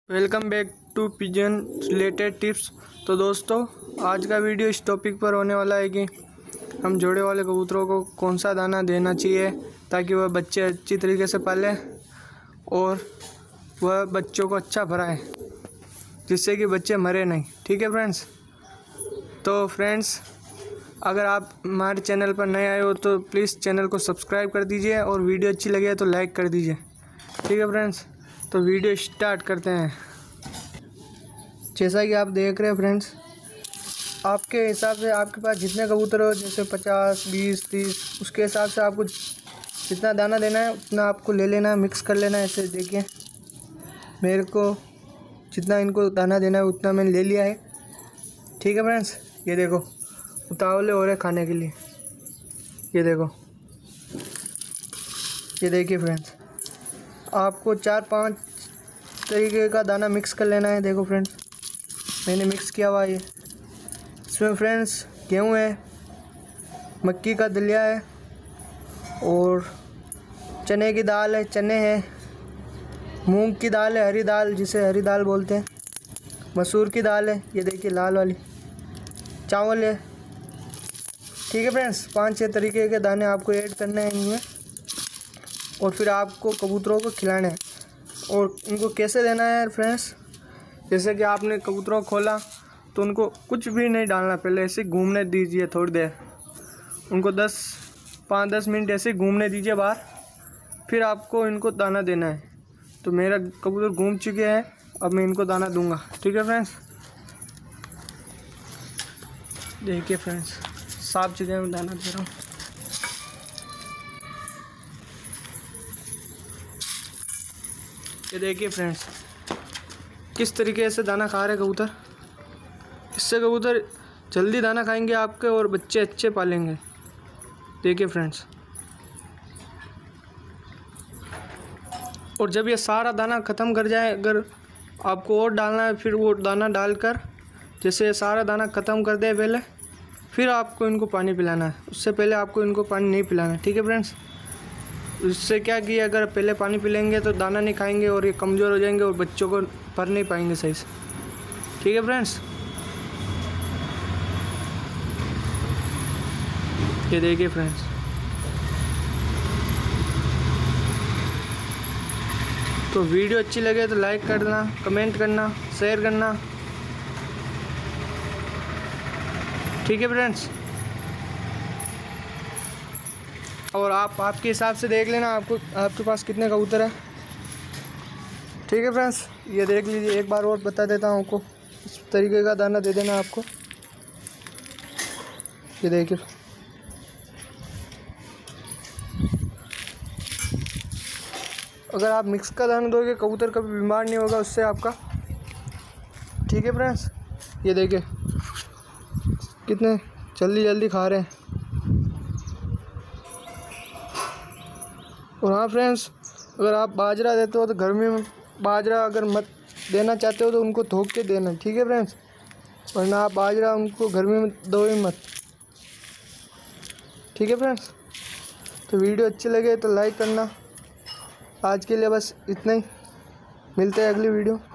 Welcome back to pigeon related tips. तो दोस्तों, आज का वीडियो इस टॉपिक पर होने वाला है कि हम जोड़े वाले कबूतरों को कौन सा दाना देना चाहिए ताकि वह बच्चे अच्छी तरीके से पाले और वह बच्चों को अच्छा भराए, जिससे कि बच्चे मरे नहीं। ठीक है फ्रेंड्स। तो फ्रेंड्स, अगर आप हमारे चैनल पर नए आए हो तो प्लीज़ चैनल को सब्सक्राइब कर दीजिए और वीडियो अच्छी लगे तो लाइक कर दीजिए। ठीक है फ्रेंड्स, तो वीडियो स्टार्ट करते हैं। जैसा कि आप देख रहे हैं फ्रेंड्स, आपके हिसाब से आपके पास जितने कबूतर हो, जैसे 50, 20, 30, उसके हिसाब से आपको जितना दाना देना है उतना आपको ले लेना है, मिक्स कर लेना है। ऐसे देखिए, मेरे को जितना इनको दाना देना है उतना मैंने ले लिया है। ठीक है फ्रेंड्स, ये देखो उतावले हो रहे खाने के लिए। ये देखो, ये देखिए फ्रेंड्स, आपको 4-5 तरीके का दाना मिक्स कर लेना है। देखो फ्रेंड्स, मैंने मिक्स किया हुआ है। इसमें फ्रेंड्स गेहूँ है, मक्की का दलिया है और चने की दाल है, चने हैं, मूंग की दाल है, हरी दाल जिसे हरी दाल बोलते हैं, मसूर की दाल है, ये देखिए लाल वाली, चावल है। ठीक है फ्रेंड्स, 5-6 तरीके के दाने आपको ऐड करने हैं इनमें और फिर आपको कबूतरों को खिलाना है। और उनको कैसे देना है फ्रेंड्स, जैसे कि आपने कबूतरों को खोला तो उनको कुछ भी नहीं डालना, पहले ऐसे घूमने दीजिए थोड़ी देर, उनको 5-10 मिनट ऐसे घूमने दीजिए बाहर, फिर आपको इनको दाना देना है। तो मेरा कबूतर घूम चुके हैं, अब मैं इनको दाना दूंगा। ठीक है फ्रेंड्स, देखिए फ्रेंड्स, साफ जगह में दाना दे रहा हूँ। ये देखिए फ्रेंड्स, किस तरीके से दाना खा रहे कबूतर। इससे कबूतर जल्दी दाना खाएंगे आपके और बच्चे अच्छे पालेंगे। देखिए फ्रेंड्स, और जब ये सारा दाना ख़त्म कर जाए, अगर आपको और डालना है, फिर वो दाना डालकर जैसे सारा दाना ख़त्म कर दे पहले, फिर आपको इनको पानी पिलाना है। उससे पहले आपको इनको पानी नहीं पिलाना है। ठीक है फ्रेंड्स, इससे क्या कि अगर पहले पानी पिलेंगे तो दाना नहीं खाएंगे और ये कमज़ोर हो जाएंगे और बच्चों को भर नहीं पाएंगे सही से। ठीक है फ्रेंड्स, ये देखिए फ्रेंड्स, तो वीडियो अच्छी लगे तो लाइक करना, कमेंट करना, शेयर करना। ठीक है फ्रेंड्स, और आपके हिसाब से देख लेना आपके पास कितने कबूतर हैं। ठीक है फ्रेंड्स, ये देख लीजिए, एक बार और बता देता हूँ आपको, इस तरीके का दाना दे देना आपको। ये देखिए, अगर आप मिक्स का दाना दोगे कबूतर कभी बीमार नहीं होगा उससे आपका। ठीक है फ्रेंड्स, ये देखिए कितने जल्दी जल्दी खा रहे हैं। और हाँ फ्रेंड्स, अगर आप बाजरा देते हो तो गर्मी में बाजरा अगर मत देना चाहते हो तो उनको धो के देना। ठीक है फ्रेंड्स, वरना आप बाजरा उनको गर्मी में दो ही मत। ठीक है फ्रेंड्स, तो वीडियो अच्छी लगे तो लाइक करना। आज के लिए बस इतना ही, मिलते हैं अगली वीडियो।